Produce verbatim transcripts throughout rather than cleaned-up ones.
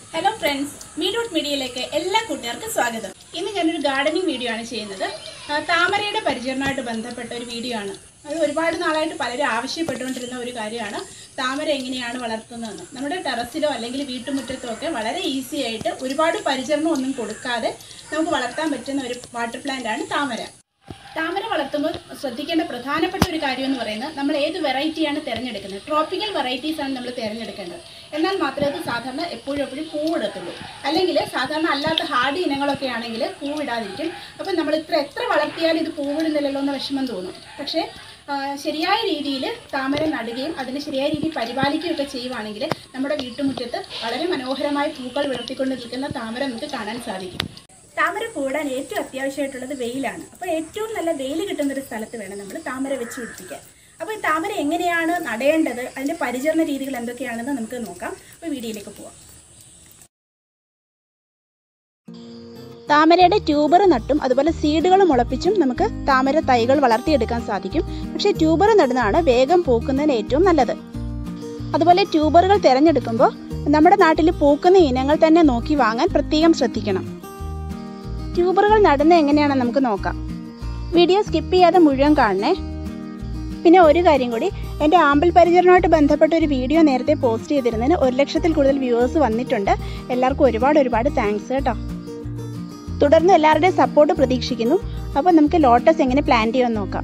Hello friends, Meedout Mediaയിലേക്ക് എല്ലാ കൂട്ടുകാർക്കും സ്വാഗതം. ഇന്ന് ഞാൻ ഒരു ഗാർഡനിംഗ് വീഡിയോ ആണ് ചെയ്യുന്നത്. താമരയുടെ പരിചരണവുമായിട്ട് ബന്ധപ്പെട്ട ഒരു വീഡിയോ ആണ്. അത് ഒരുപാട് നാളായിട്ട് പലരും ആവശ്യപ്പെട്ടുകൊണ്ടിരുന്ന ഒരു കാര്യമാണ് താമര എങ്ങനെയാണ് വളർത്തുന്നതെന്ന്. നമ്മുടെ ടെറസിലോ അല്ലെങ്കിൽ വീട്ടുമുറ്റത്തോ ഒക്കെ വളരെ ഈസി ആയിട്ട് ഒരുപാട് പരിചരണം ഒന്നും കൊടുക്കാതെ നമുക്ക് വളർത്താൻ പറ്റുന്ന ഒരു വാട്ടർ പ്ലാന്റ് ആണ് താമര. താമര വളർത്തുമ്പോൾ ശ്രദ്ധിക്കേണ്ട പ്രധാനപ്പെട്ട ഒരു കാര്യം എന്ന് പറയുന്നത് നമ്മൾ ഏത് വെറൈറ്റിയാണ് തിരഞ്ഞെടുക്കുന്നത്. ട്രോപ്പിക്കൽ വെറൈറ്റീസ് ആണ് നമ്മൾ തിരഞ്ഞെടുക്കേണ്ടത്. എന്നാൽ മാത്രമേ അത് സാധാരണ എപ്പോഴും എപ്പോഴും പൂവിടത്തുള്ളൂ. അല്ലെങ്കിൽ സാധാരണ അല്ലാത്ത ഹാർഡ് ഇനങ്ങളൊക്കെ ആണെങ്കിൽ പൂവിടാതിരിക്കും. അപ്പം നമ്മൾ ഇത്ര എത്ര വളർത്തിയാലും ഇത് പൂവിടുന്നില്ലല്ലോ എന്ന വിഷമം തോന്നും. പക്ഷേ ശരിയായ രീതിയിൽ താമര നടുകയും അതിന് ശരിയായ രീതിയിൽ പരിപാലിക്കുകയൊക്കെ ചെയ്യുവാണെങ്കിൽ നമ്മുടെ വീട്ടുമുറ്റത്ത് വളരെ മനോഹരമായ പൂക്കൾ വിളർത്തിക്കൊണ്ട് നിൽക്കുന്ന താമര നമുക്ക് കാണാൻ സാധിക്കും. താമര പൂവിടാൻ ഏറ്റവും അത്യാവശ്യമായിട്ടുള്ളത് വെയിലാണ്. അപ്പോൾ ഏറ്റവും നല്ല വെയിൽ കിട്ടുന്നൊരു സ്ഥലത്ത് വേണം നമ്മൾ താമര വെച്ച് പിടിപ്പിക്കാൻ. അപ്പോൾ ഈ താമര എങ്ങനെയാണ് നടേണ്ടത്, അതിൻ്റെ പരിചരണ രീതികൾ എന്തൊക്കെയാണെന്ന് നമുക്ക് നോക്കാം. അപ്പോൾ വീഡിയോയിലേക്ക് പോവാം. താമരയുടെ ട്യൂബർ നട്ടും അതുപോലെ സീഡുകൾ മുളപ്പിച്ചും നമുക്ക് താമര തൈകൾ വളർത്തിയെടുക്കാൻ സാധിക്കും. പക്ഷേ ട്യൂബർ നടുന്നതാണ് വേഗം പൂക്കുന്നതിന് ഏറ്റവും നല്ലത്. അതുപോലെ ട്യൂബറുകൾ തിരഞ്ഞെടുക്കുമ്പോൾ നമ്മുടെ നാട്ടിൽ പൂക്കുന്ന ഇനങ്ങൾ തന്നെ നോക്കി വാങ്ങാൻ പ്രത്യേകം ശ്രദ്ധിക്കണം. ട്യൂബറുകൾ നടുന്നത് എങ്ങനെയാണെന്ന് നമുക്ക് നോക്കാം. വീഡിയോ സ്കിപ്പ് ചെയ്യാതെ മുഴുവൻ കാണണേ. പിന്നെ ഒരു കാര്യം കൂടി, എൻ്റെ ആമ്പൽ പരിചരണവുമായിട്ട് ബന്ധപ്പെട്ട ഒരു വീഡിയോ നേരത്തെ പോസ്റ്റ് ചെയ്തിരുന്നതിന് ഒരു ലക്ഷത്തിൽ കൂടുതൽ വ്യൂവേഴ്സ് വന്നിട്ടുണ്ട്. എല്ലാവർക്കും ഒരുപാട് ഒരുപാട് താങ്ക്സ് കേട്ടോ. തുടർന്ന് എല്ലാവരുടെയും സപ്പോർട്ട് പ്രതീക്ഷിക്കുന്നു. അപ്പോൾ നമുക്ക് ലോട്ടസ് എങ്ങനെ പ്ലാന്റ് ചെയ്യുമെന്ന് നോക്കാം.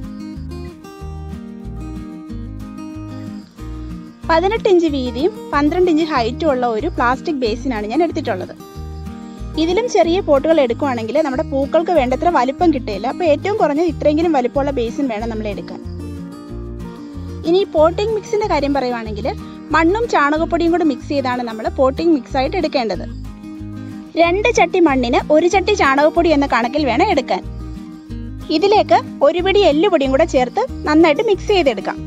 പതിനെട്ട് ഇഞ്ച് വീതിയും പന്ത്രണ്ട് ഇഞ്ച് ഹൈറ്റും ഉള്ള ഒരു പ്ലാസ്റ്റിക് ബേസിനാണ് ഞാൻ എടുത്തിട്ടുള്ളത്. ഇതിലും ചെറിയ പോട്ടുകൾ എടുക്കുകയാണെങ്കിൽ നമ്മുടെ പൂക്കൾക്ക് വേണ്ടത്ര വലിപ്പം കിട്ടില്ല. അപ്പോൾ ഏറ്റവും കുറഞ്ഞത് ഇത്രയെങ്കിലും വലിപ്പമുള്ള ബേസിൻ വേണം നമ്മൾ എടുക്കാൻ. ഇനി പോട്ടിംഗ് മിക്സിന്റെ കാര്യം പറയുവാണെങ്കിൽ മണ്ണും ചാണകപ്പൊടിയും കൂടി മിക്സ് ചെയ്താണ് നമ്മൾ പോട്ടിംഗ് മിക്സ് ആയിട്ട് എടുക്കേണ്ടത്. രണ്ട് ചട്ടി മണ്ണിന് ഒരു ചട്ടി ചാണകപ്പൊടി എന്ന കണക്കിൽ വേണം എടുക്കാൻ. ഇതിലേക്ക് ഒരു പിടി എല്ലുപൊടിയും കൂടെ ചേർത്ത് നന്നായിട്ട് മിക്സ് ചെയ്തെടുക്കാം.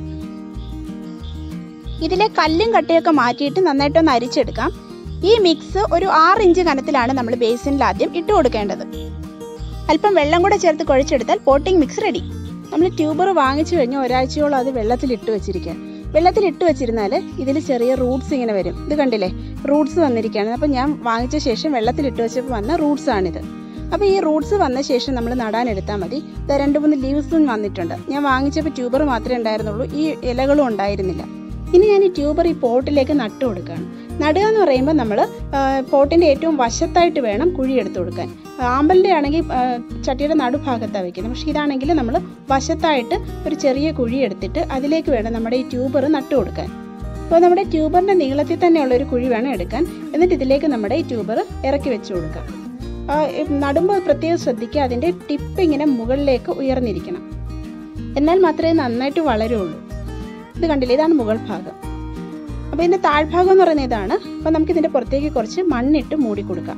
ഇതിലെ കല്ലും കട്ടയൊക്കെ മാറ്റിയിട്ട് നന്നായിട്ടൊന്ന് അരിച്ചെടുക്കാം. ഈ മിക്സ് ഒരു ആറ് ഇഞ്ച് കനത്തിലാണ് നമ്മൾ ബേസിനിൽ ആദ്യം ഇട്ട് കൊടുക്കേണ്ടത്. അല്പം വെള്ളം കൂടെ ചേർത്ത് കുഴച്ചെടുത്താൽ പോട്ടിംഗ് മിക്സ് റെഡി. നമ്മൾ ട്യൂബർ വാങ്ങിച്ചു കഴിഞ്ഞാൽ ഒരാഴ്ചയോളം അത് വെള്ളത്തിൽ ഇട്ട് വെച്ചിരിക്കുക. വെള്ളത്തിൽ ഇട്ട് വെച്ചിരുന്നാൽ ഇതിൽ ചെറിയ റൂട്ട്സ് ഇങ്ങനെ വരും. ഇത് കണ്ടില്ലേ, റൂട്ട്സ് വന്നിരിക്കുകയാണ്. അപ്പോൾ ഞാൻ വാങ്ങിച്ച ശേഷം വെള്ളത്തിൽ ഇട്ട് വെച്ചപ്പോൾ വന്ന റൂട്ട്സ് ആണിത്. അപ്പോൾ ഈ റൂട്ട്സ് വന്ന ശേഷം നമ്മൾ നടാനെടുത്താൽ മതി. ഇത് രണ്ട് മൂന്ന് ലീവ്സും വന്നിട്ടുണ്ട്. ഞാൻ വാങ്ങിച്ചപ്പോൾ ട്യൂബർ മാത്രമേ ഉണ്ടായിരുന്നുള്ളൂ, ഈ ഇലകളും ഉണ്ടായിരുന്നില്ല. ഇനി ഞാൻ ഈ ട്യൂബർ ഈ പോട്ടിലേക്ക് നട്ടു കൊടുക്കുകയാണ്. നടുക എന്ന് പറയുമ്പോൾ നമ്മൾ പോട്ടിൻ്റെ ഏറ്റവും വശത്തായിട്ട് വേണം കുഴി എടുത്തു കൊടുക്കാൻ. ആമ്പലിൻ്റെ ആണെങ്കിൽ ചട്ടിയുടെ നടുഭാഗത്താണ് വയ്ക്കുന്നത്. പക്ഷേ ഇതാണെങ്കിൽ നമ്മൾ വശത്തായിട്ട് ഒരു ചെറിയ കുഴി എടുത്തിട്ട് അതിലേക്ക് വേണം നമ്മുടെ ഈ ട്യൂബർ നട്ടു കൊടുക്കാൻ. അപ്പോൾ നമ്മുടെ ട്യൂബറിൻ്റെ നീളത്തിൽ തന്നെയുള്ളൊരു കുഴി വേണം എടുക്കാൻ. എന്നിട്ട് ഇതിലേക്ക് നമ്മുടെ ഈ ട്യൂബർ ഇറക്കി വെച്ച് കൊടുക്കാം. നടുമ്പോൾ പ്രത്യേകം ശ്രദ്ധിക്കുക, അതിൻ്റെ ടിപ്പ് ഇങ്ങനെ മുകളിലേക്ക് ഉയർന്നിരിക്കണം. എന്നാൽ മാത്രമേ നന്നായിട്ട് വളരുള്ളൂ. ഇത് കണ്ടില്ലേ, ഇതാണ് മുകൾ ഭാഗം. അപ്പോൾ ഇതിൻ്റെ താഴ്ഭാഗം എന്ന് പറയുന്നത് ഇതാണ്. അപ്പോൾ നമുക്കിതിൻ്റെ പുറത്തേക്ക് കുറച്ച് മണ്ണിട്ട് മൂടി കൊടുക്കാം.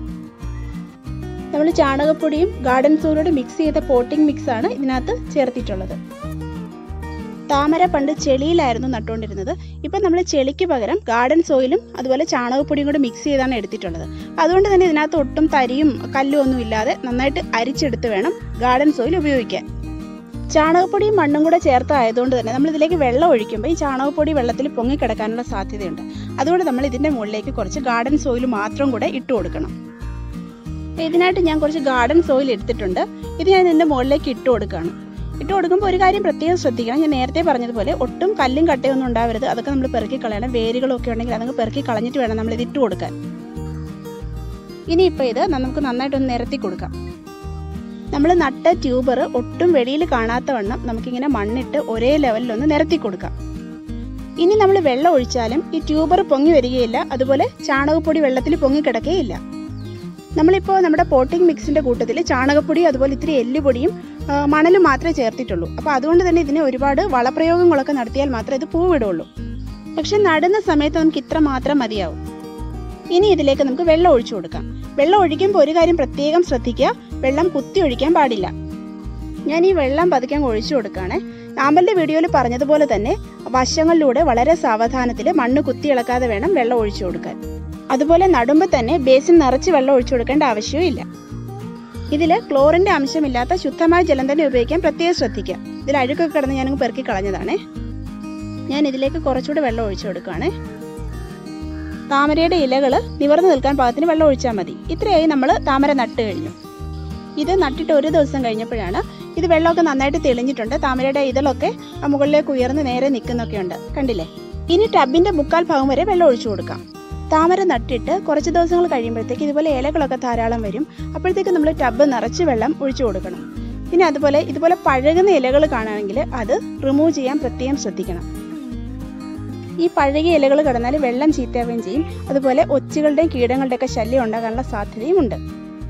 നമ്മൾ ചാണകപ്പൊടിയും ഗാർഡൻ സോയിലൂടെ മിക്സ് ചെയ്ത പോട്ടിംഗ് മിക്സ് ആണ് ഇതിനകത്ത് ചേർത്തിട്ടുള്ളത്. താമര പണ്ട് ചെളിയിലായിരുന്നു നട്ടുകൊണ്ടിരുന്നത്. ഇപ്പം നമ്മൾ ചെളിക്ക് പകരം ഗാർഡൻ സോയിലും അതുപോലെ ചാണകപ്പൊടിയും കൂടെ മിക്സ് ചെയ്താണ് എടുത്തിട്ടുള്ളത്. അതുകൊണ്ട് തന്നെ ഇതിനകത്ത് ഒട്ടും തരിയും കല്ലും ഒന്നും ഇല്ലാതെ നന്നായിട്ട് അരിച്ചെടുത്ത് വേണം ഗാർഡൻ സോയിൽ ഉപയോഗിക്കാൻ. ചാണകപ്പൊടിയും മണ്ണും കൂടെ ചേർത്തായതുകൊണ്ട് തന്നെ നമ്മൾ ഇതിലേക്ക് വെള്ളം ഒഴിക്കുമ്പോൾ ഈ ചാണകപ്പൊടി വെള്ളത്തിൽ പൊങ്ങിക്കിടക്കാനുള്ള സാധ്യതയുണ്ട്. അതുകൊണ്ട് നമ്മൾ ഇതിൻ്റെ മുകളിലേക്ക് കുറച്ച് ഗാർഡൻ സോയിൽ മാത്രം കൂടെ ഇട്ട് കൊടുക്കണം. ഇതിനായിട്ട് ഞാൻ കുറച്ച് ഗാർഡൻ സോയിൽ എടുത്തിട്ടുണ്ട്. ഇത് ഞാൻ ഇതിൻ്റെ മുകളിലേക്ക് ഇട്ട് കൊടുക്കുകയാണ്. ഇട്ട് കൊടുക്കുമ്പോൾ ഒരു കാര്യം പ്രത്യേകം ശ്രദ്ധിക്കണം. ഞാൻ നേരത്തെ പറഞ്ഞതുപോലെ ഒട്ടും കല്ലും കട്ടയൊന്നും ഉണ്ടാവരുത്. അതൊക്കെ നമ്മൾ പെറുക്കി കളയണം. വേരുകളൊക്കെ ഉണ്ടെങ്കിൽ അതൊക്കെ പെറുക്കി കളഞ്ഞിട്ട് വേണം നമ്മൾ ഇത് ഇട്ട് കൊടുക്കാൻ. ഇനിയിപ്പോൾ ഇത് നമുക്ക് നന്നായിട്ടൊന്ന് നിരത്തി കൊടുക്കാം. നമ്മൾ നട്ട ട്യൂബർ ഒട്ടും വെളിയിൽ കാണാത്ത വണ്ണം നമുക്കിങ്ങനെ മണ്ണിട്ട് ഒരേ ലെവലിലൊന്ന് നിരത്തി കൊടുക്കാം. ഇനി നമ്മൾ വെള്ളം ഒഴിച്ചാലും ഈ ട്യൂബർ പൊങ്ങി വരികയില്ല. അതുപോലെ ചാണകപ്പൊടി വെള്ളത്തിൽ പൊങ്ങി കിടക്കുകയില്ല. നമ്മളിപ്പോൾ നമ്മുടെ പോട്ടിംഗ് മിക്സിൻ്റെ കൂട്ടത്തിൽ ചാണകപ്പൊടി അതുപോലെ ഇത്തിരി എല്ലുപൊടിയും മണലും മാത്രമേ ചേർത്തിട്ടുള്ളൂ. അപ്പോൾ അതുകൊണ്ട് തന്നെ ഇതിന് ഒരുപാട് വളപ്രയോഗങ്ങളൊക്കെ നടത്തിയാൽ മാത്രമേ ഇത് പൂവിടുള്ളൂ. പക്ഷെ നടുന്ന സമയത്ത് നമുക്ക് ഇത്ര മാത്രം മതിയാവും. ഇനി ഇതിലേക്ക് നമുക്ക് വെള്ളം ഒഴിച്ചു കൊടുക്കാം. വെള്ളം ഒഴിക്കുമ്പോൾ ഒരു കാര്യം പ്രത്യേകം ശ്രദ്ധിക്കുക, വെള്ളം കുത്തി ഒഴിക്കാൻ പാടില്ല. ഞാൻ ഈ വെള്ളം പതുക്കാൻ ഒഴിച്ചു കൊടുക്കുകയാണ്. ആമ്പലിൻ്റെ വീഡിയോയിൽ പറഞ്ഞതുപോലെ തന്നെ വശങ്ങളിലൂടെ വളരെ സാവധാനത്തിൽ മണ്ണ് കുത്തി ഇളക്കാതെ വേണം വെള്ളം ഒഴിച്ചു കൊടുക്കാൻ. അതുപോലെ നടുമ്പോൾ തന്നെ ബേസിൻ നിറച്ച് വെള്ളം ഒഴിച്ചു കൊടുക്കേണ്ട ആവശ്യമില്ല. ഇതിൽ ക്ലോറിൻ്റെ അംശമില്ലാത്ത ശുദ്ധമായ ജലം തന്നെ ഉപയോഗിക്കാൻ പ്രത്യേകം ശ്രദ്ധിക്കുക. ഇതിൽ അഴുക്കൊക്കെ കിടന്ന് ഞാനങ്ങ് പെറുക്കി കളഞ്ഞതാണേ. ഞാൻ ഇതിലേക്ക് കുറച്ചുകൂടെ വെള്ളം ഒഴിച്ചു കൊടുക്കുകയാണ്. താമരയുടെ ഇലകൾ നിവർന്നു നിൽക്കാൻ പാകത്തിന് വെള്ളം ഒഴിച്ചാൽ മതി. ഇത്രയായി നമ്മൾ താമര നട്ട് കഴിഞ്ഞു. ഇത് നട്ടിട്ട് ഒരു ദിവസം കഴിഞ്ഞപ്പോഴാണ് ഇത് വെള്ളമൊക്കെ നന്നായിട്ട് തെളിഞ്ഞിട്ടുണ്ട്. താമരയുടെ ഇതളൊക്കെ മുകളിലേക്ക് ഉയർന്ന് നേരെ നിൽക്കുന്നൊക്കെ ഉണ്ട്, കണ്ടില്ലേ? ഇനി ടബിന്റെ മുക്കാൽ ഭാഗം വരെ വെള്ളം ഒഴിച്ചു കൊടുക്കാം. താമര നട്ടിട്ട് കുറച്ച് ദിവസങ്ങൾ കഴിയുമ്പോഴത്തേക്ക് ഇതുപോലെ ഇലകളൊക്കെ ധാരാളം വരും. അപ്പോഴത്തേക്ക് നമ്മൾ ടബ് നിറച്ച് വെള്ളം ഒഴിച്ചു കൊടുക്കണം. പിന്നെ അതുപോലെ ഇതുപോലെ പഴകുന്ന ഇലകൾ കാണുകയാണെങ്കിൽ അത് റിമൂവ് ചെയ്യാൻ പ്രത്യേകം ശ്രദ്ധിക്കണം. ഈ പഴകിയ ഇലകൾ കിടന്നാൽ വെള്ളം ചീത്തയാവുകയും ചെയ്യും. അതുപോലെ ഒച്ചുകളുടെയും കീടങ്ങളുടെയൊക്കെ ശല്യം ഉണ്ടാകാനുള്ള സാധ്യതയും ഉണ്ട്.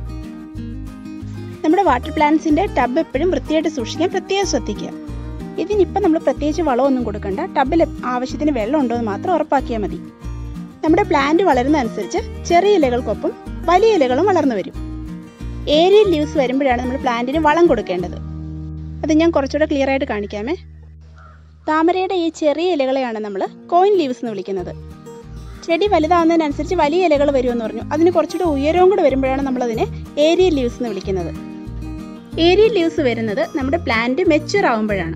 നമ്മുടെ വാട്ടർ പ്ലാന്റ്സിന്റെ ടബ് എപ്പോഴും വൃത്തിയായിട്ട് സൂക്ഷിക്കാൻ പ്രത്യേകം ശ്രദ്ധിക്കുക. ഇതിനിപ്പം നമ്മൾ പ്രത്യേകിച്ച് വളമൊന്നും കൊടുക്കണ്ട. ടബിൽ ആവശ്യത്തിന് വെള്ളം ഉണ്ടോ എന്ന് മാത്രം ഉറപ്പാക്കിയാൽ മതി. നമ്മുടെ പ്ലാന്റ് വളരുന്നതനുസരിച്ച് ചെറിയ ഇലകൾക്കൊപ്പം വലിയ ഇലകളും വളർന്നു വരും. ഏരിയൽ ലീവ്സ് വരുമ്പോഴാണ് നമ്മൾ പ്ലാന്റിന് വളം കൊടുക്കേണ്ടത്. അത് ഞാൻ കുറച്ചുകൂടെ ക്ലിയർ ആയിട്ട് കാണിക്കാമേ. താമരയുടെ ഈ ചെറിയ ഇലകളെയാണ് നമ്മൾ കോയിൻ ലീവ്സ് എന്ന് വിളിക്കുന്നത്. ചെടി വലുതാവുന്നതിനനുസരിച്ച് വലിയ ഇലകൾ വരുമെന്ന് പറഞ്ഞു. അതിന് കുറച്ചുകൂടെ ഉയരവും കൂടെ വരുമ്പോഴാണ് നമ്മളതിനെ ഏരിയൽ ലീവ്സ് എന്ന് വിളിക്കുന്നത്. ഏരിയൽ ലീവ്സ് വരുന്നത് നമ്മുടെ പ്ലാന്റ് മെച്യൂർ ആവുമ്പോഴാണ്.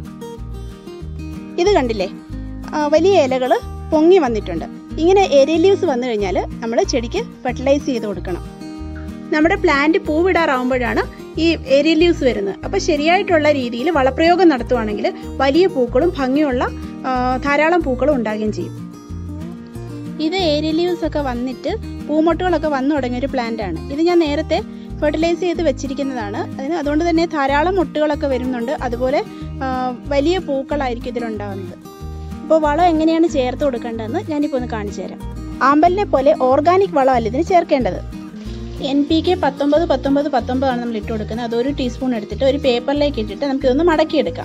ഇത് കണ്ടില്ലേ, വലിയ ഇലകൾ പൊങ്ങി വന്നിട്ടുണ്ട്. ഇങ്ങനെ ഏരിയൽ ലീവ്സ് വന്നു കഴിഞ്ഞാൽ നമ്മൾ ചെടിക്ക് ഫെർട്ടിലൈസ് ചെയ്ത് കൊടുക്കണം. നമ്മുടെ പ്ലാന്റ് പൂവിടാറാവുമ്പോഴാണ് ഈ ഏരിയൽ ലീവ്സ് വരുന്നത്. അപ്പോൾ ശരിയായിട്ടുള്ള രീതിയിൽ വളപ്രയോഗം നടത്തുവാണെങ്കിൽ വലിയ പൂക്കളും ഭംഗിയുള്ള ധാരാളം പൂക്കളും ഉണ്ടാകുകയും ചെയ്യും. ഇത് ഏരിയൽ ലീവ്സ് ഒക്കെ വന്നിട്ട് പൂമൊട്ടുകളൊക്കെ വന്നു തുടങ്ങിയൊരു പ്ലാന്റ് ആണ്. ഇത് ഞാൻ നേരത്തെ ഫെർട്ടിലൈസ് ചെയ്ത് വെച്ചിരിക്കുന്നതാണ്. അതിന് അതുകൊണ്ട് തന്നെ ധാരാളം മുട്ടുകളൊക്കെ വരുന്നുണ്ട്. അതുപോലെ വലിയ പൂക്കളായിരിക്കും ഇതിലുണ്ടാകുന്നത്. അപ്പോൾ വളം എങ്ങനെയാണ് ചേർത്ത് കൊടുക്കേണ്ടതെന്ന് ഞാനിപ്പോൾ ഒന്ന് കാണിച്ചു തരാം. ആമ്പലിനെ പോലെ ഓർഗാനിക് വളമല്ല ഇതിന് ചേർക്കേണ്ടത്. എൻ പി കെ പത്തൊമ്പത് പത്തൊമ്പത് പത്തൊമ്പതാണ് നമ്മൾ ഇട്ട് കൊടുക്കുന്നത്. അതൊരു ടീസ്പൂൺ എടുത്തിട്ട് ഒരു പേപ്പറിലേക്ക് ഇട്ടിട്ട് നമുക്കിതൊന്ന് മടക്കിയെടുക്കാം.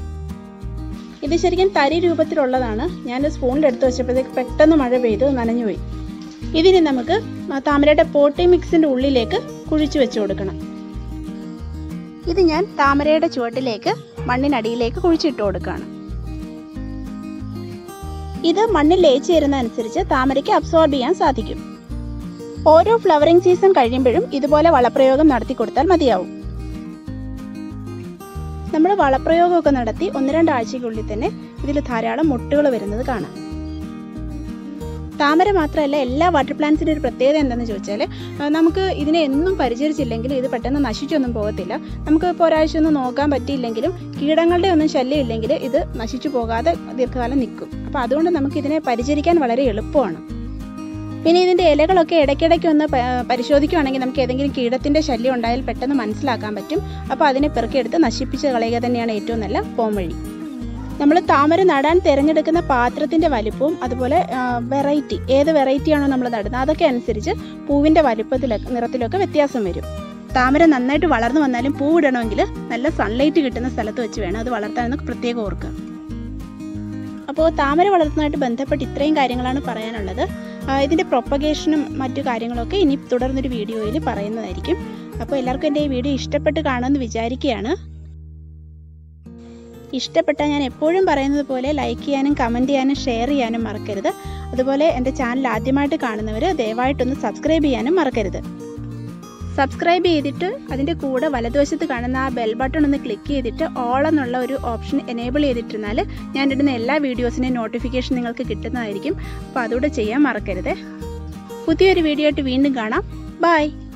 ഇത് ശരിക്കും തരി രൂപത്തിലുള്ളതാണ്. ഞാൻ സ്പൂണിൽ എടുത്ത് വെച്ചപ്പോഴത്തേക്ക് പെട്ടെന്ന് മഴ പെയ്ത് നനഞ്ഞുപോയി. ഇതിന് നമുക്ക് താമരയുടെ പോട്ടിംഗ് മിക്സിൻ്റെ ഉള്ളിലേക്ക് കുഴിച്ചു വെച്ച് കൊടുക്കണം. ഇത് ഞാൻ താമരയുടെ ചുവട്ടിലേക്ക് മണ്ണിനടിയിലേക്ക് കുഴിച്ചിട്ട് കൊടുക്കുകയാണ്. ഇത് മണ്ണിൽ ലയിച്ചു ചേരുന്നതനുസരിച്ച് താമരയ്ക്ക് അബ്സോർബ് ചെയ്യാൻ സാധിക്കും. ഓരോ ഫ്ലവറിംഗ് സീസൺ കഴിയുമ്പോഴും ഇതുപോലെ വളപ്രയോഗം നടത്തി കൊടുത്താൽ മതിയാവും. നമ്മൾ വളപ്രയോഗമൊക്കെ നടത്തി ഒന്ന് രണ്ടാഴ്ചയ്ക്കുള്ളിൽ തന്നെ ഇതിൽ ധാരാളം മുട്ടുകൾ വരുന്നത് കാണാം. താമര മാത്രമല്ല, എല്ലാ വാട്ടർ പ്ലാന്റ്സിൻ്റെ ഒരു പ്രത്യേകത എന്താണെന്ന് ചോദിച്ചാൽ നമുക്ക് ഇതിനെ എന്നും പരിചരിച്ചില്ലെങ്കിലും ഇത് പെട്ടെന്ന് നശിച്ചൊന്നും പോകത്തില്ല. നമുക്ക് ഇപ്പോൾ ഒരാഴ്ച ഒന്നും നോക്കാൻ പറ്റിയില്ലെങ്കിലും കീടങ്ങളുടെ ഒന്നും ശല്യം ഇല്ലെങ്കിൽ ഇത് നശിച്ചു പോകാതെ ദീർഘകാലം നിൽക്കും. അപ്പോൾ അതുകൊണ്ട് നമുക്ക് ഇതിനെ പരിചരിക്കാൻ വളരെ എളുപ്പമാണ്. പിന്നെ ഇതിൻ്റെ ഇലകളൊക്കെ ഇടയ്ക്കിടയ്ക്ക് ഒന്ന് പരിശോധിക്കുകയാണെങ്കിൽ നമുക്ക് ഏതെങ്കിലും കീടത്തിൻ്റെ ശല്യം ഉണ്ടായാൽ പെട്ടെന്ന് മനസ്സിലാക്കാൻ പറ്റും. അപ്പോൾ അതിനെ പെറുക്കിയെടുത്ത് നശിപ്പിച്ച് കളയുക തന്നെയാണ് ഏറ്റവും നല്ല പോംവഴി. നമ്മൾ താമര നടാൻ തിരഞ്ഞെടുക്കുന്ന പാത്രത്തിൻ്റെ വലിപ്പവും അതുപോലെ വെറൈറ്റി, ഏത് വെറൈറ്റിയാണോ നമ്മൾ നടുന്നത് അതൊക്കെ അനുസരിച്ച് പൂവിൻ്റെ വലിപ്പത്തിലൊക്കെ നിറത്തിലൊക്കെ വ്യത്യാസം വരും. താമര നന്നായിട്ട് വളർന്നു വന്നാലും പൂവിടണമെങ്കിൽ നല്ല സൺലൈറ്റ് കിട്ടുന്ന സ്ഥലത്ത് വെച്ച് വേണം അത് വളർത്താനെന്ന് പ്രത്യേകം ഓർക്കുക. അപ്പോൾ താമര വളർത്തുന്നതായിട്ട് ബന്ധപ്പെട്ട് ഇത്രയും കാര്യങ്ങളാണ് പറയാനുള്ളത്. ഇതിൻ്റെ പ്രൊപ്പഗേഷനും മറ്റു കാര്യങ്ങളൊക്കെ ഇനി തുടർന്നൊരു വീഡിയോയിൽ പറയുന്നതായിരിക്കും. അപ്പോൾ എല്ലാവർക്കും എൻ്റെ ഈ വീഡിയോ ഇഷ്ടപ്പെട്ട് കാണുമെന്ന് വിചാരിക്കുകയാണ്. ഇഷ്ടപ്പെട്ടാൽ ഞാൻ എപ്പോഴും പറയുന്നത് പോലെ ലൈക്ക് ചെയ്യാനും കമൻറ്റ് ചെയ്യാനും ഷെയർ ചെയ്യാനും മറക്കരുത്. അതുപോലെ എൻ്റെ ചാനൽ ആദ്യമായിട്ട് കാണുന്നവർ ദയവായിട്ടൊന്ന് സബ്സ്ക്രൈബ് ചെയ്യാനും മറക്കരുത്. സബ്സ്ക്രൈബ് ചെയ്തിട്ട് അതിൻ്റെ കൂടെ വലതുവശത്ത് കാണുന്ന ആ ബെൽ ബട്ടൺ ഒന്ന് ക്ലിക്ക് ചെയ്തിട്ട് ഓൾ എന്നുള്ള ഒരു ഓപ്ഷൻ എനേബിൾ ചെയ്തിട്ടിരുന്നാൽ ഞാൻ ഇടുന്ന എല്ലാ വീഡിയോസിൻ്റെയും നോട്ടിഫിക്കേഷൻ നിങ്ങൾക്ക് കിട്ടുന്നതായിരിക്കും. അപ്പോൾ അതുകൂടെ ചെയ്യാൻ മറക്കരുത്. പുതിയൊരു വീഡിയോ ആയിട്ട് വീണ്ടും കാണാം. ബൈ.